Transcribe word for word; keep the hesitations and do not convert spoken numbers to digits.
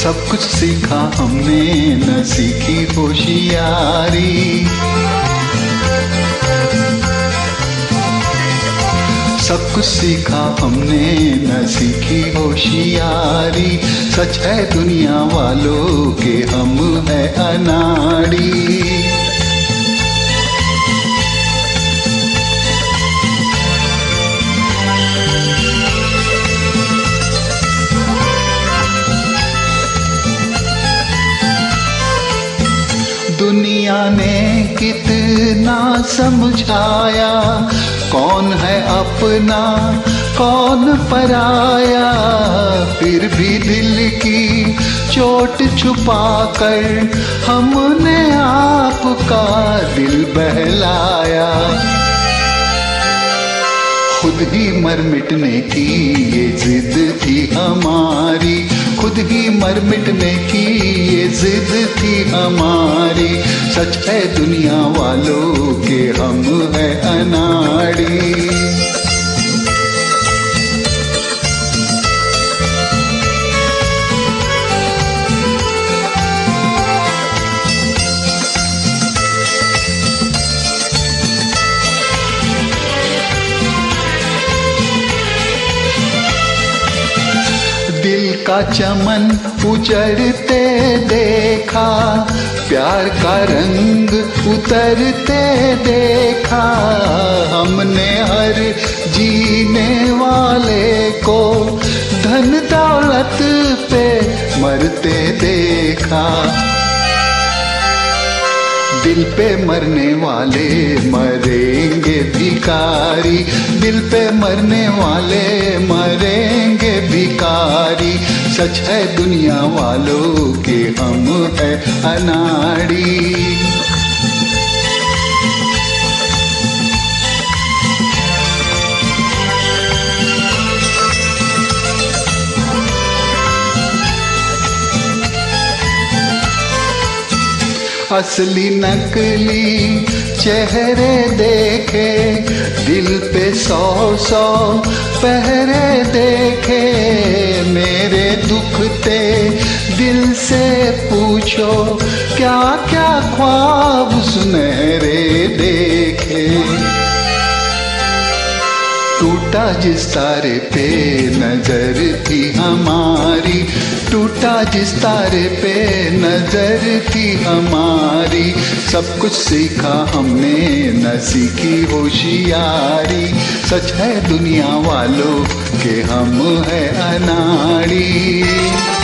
सब कुछ सीखा हमने न सीखी होशियारी। सब कुछ सीखा हमने न सीखी होशियारी। सच है दुनिया वालों के हम है अनाड़ी। दुनिया ने कितना समझाया, कौन है अपना कौन पराया। फिर भी दिल की चोट छुपाकर हमने आपका दिल बहलाया। खुद ही मर मिटने की ये जिद थी हमारी, खुद ही मर मिटने की ये जिद थी हमारी। सच है दुनिया वालों के हम है अनाड़ी। दिल का चमन उजड़ते देखा, प्यार का रंग उतरते देखा। हमने हर जीने वाले को धन दौलत पे मरते देखा। दिल पे मरने वाले मरेंगे भिखारी, दिल पे मरने वाले मरेंगे भिखारी। सच है दुनिया वालों के हम है अनाड़ी। असली नकली चेहरे देखे, दिल पे सौ सौ पहरे देखे। मेरे दुखते दिल से पूछो, क्या क्या ख्वाब सुनहरे देखे। टूटा जिस तारे पे नजर थी हमारी, टूटा जिस तारे पे नजर थी हमारी। सब कुछ सीखा हमने न सीखी होशियारी। सच है दुनिया वालों के हम है अनाड़ी।